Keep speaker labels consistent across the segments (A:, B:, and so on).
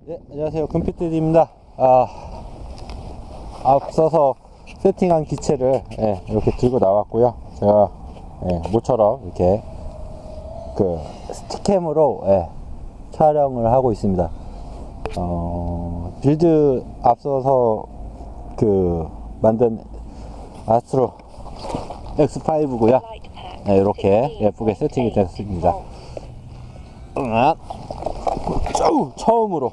A: 네, 안녕하세요. 금피TV입니다. 앞서서 세팅한 기체를 이렇게 들고 나왔고요. 제가 모처럼 이렇게 그 스틱캠으로 촬영을 하고 있습니다. 빌드 앞서서 그 만든 아스트로 X5고요. 이렇게 예쁘게 세팅이 됐습니다. 처음으로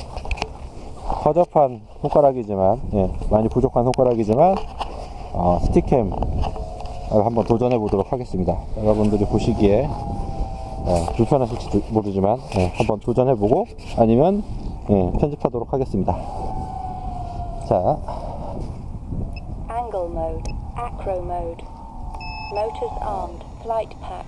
A: 허접한 손가락이지만 많이 부족한 손가락이지만 스틱캠 한번 도전해 보도록 하겠습니다. 여러분들이 보시기에 불편하실지 모르지만 한번 도전해 보고 아니면 편집하도록 하겠습니다. 자,
B: Angle mode, acro mode, motors armed, flight pack.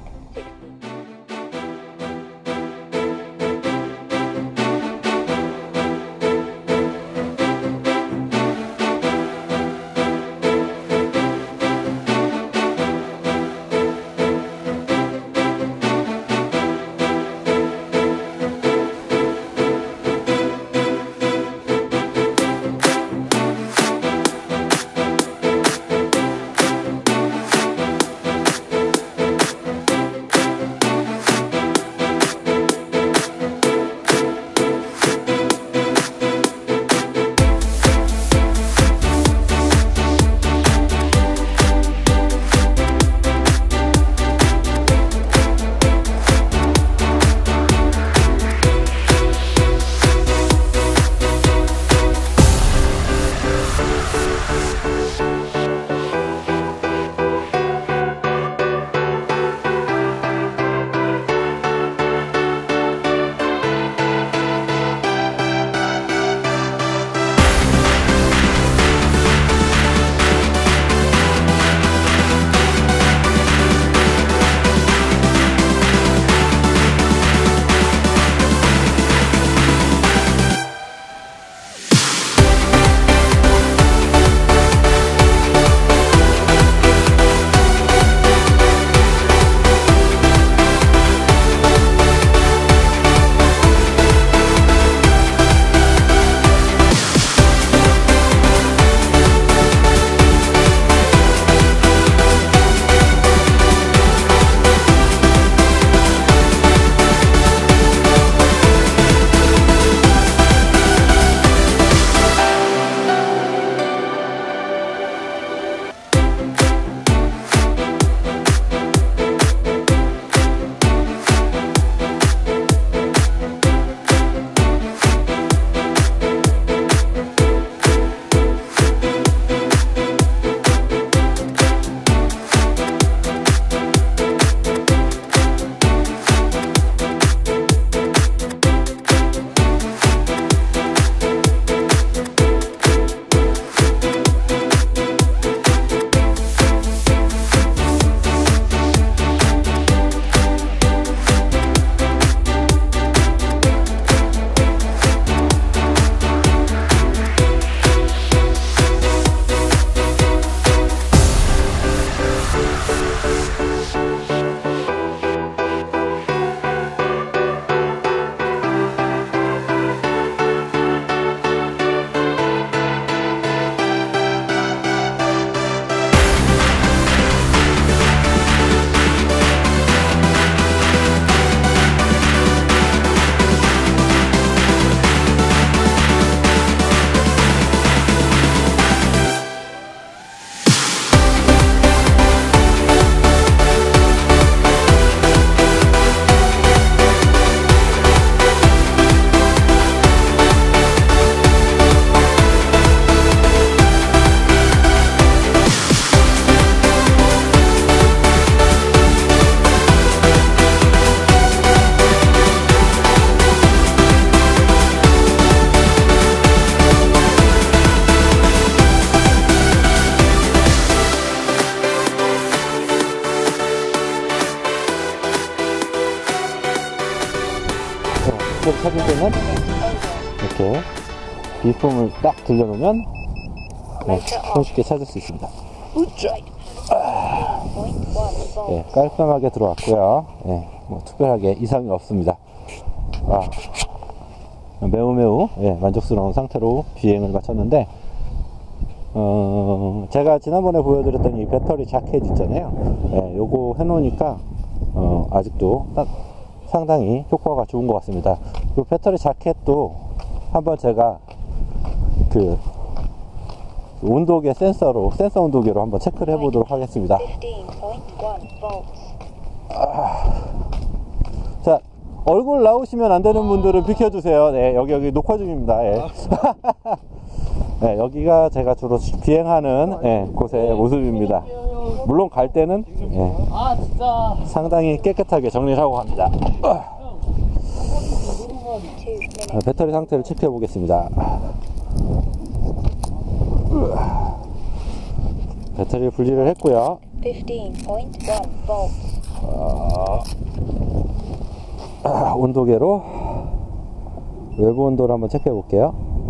A: 찾을 때는 이렇게 비품을 딱 들려놓으면 손쉽게 찾을 수 있습니다. 깔끔하게 들어왔고요. 뭐 특별하게 이상이 없습니다. 매우 예, 만족스러운 상태로 비행을 마쳤는데, 제가 지난번에 보여드렸던 이 배터리 자켓 있잖아요. 예, 요거 해놓으니까 아직도 상당히 효과가 좋은 것 같습니다. 이 배터리 자켓도 한번 제가 그 온도계 센서 온도계로 한번 체크를 해보도록 하겠습니다.
B: 15.1 volts.
A: 자, 얼굴 나오시면 안 되는 분들은 비켜주세요. 네, 여기 녹화 중입니다. 예. 네, 여기가 제가 주로 비행하는 예, 곳의 모습입니다. 물론 갈 때는 예, 상당히 깨끗하게 정리를 하고 갑니다.
B: 2 minutes.
A: 배터리 상태를 체크해 보겠습니다. 배터리 분리를 했고요.
B: 15.1 volts.
A: 온도계로 외부 온도를 한번 체크해 볼게요.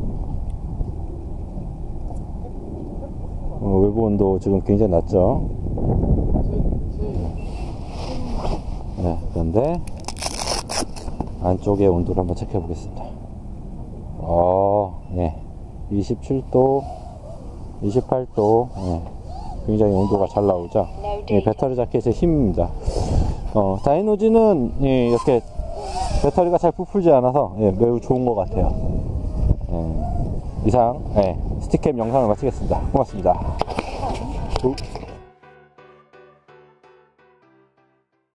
A: 외부 온도 지금 굉장히 낮죠. 네, 그런데 안쪽의 온도를 한번 체크해 보겠습니다. 예, 27도, 28도, 예, 굉장히 온도가 잘 나오죠. 예, 배터리 자켓의 힘입니다. 다이노지는 예, 이렇게 배터리가 잘 부풀지 않아서 예, 매우 좋은 것 같아요. 이상 예, 스틱캠 영상을 마치겠습니다. 고맙습니다.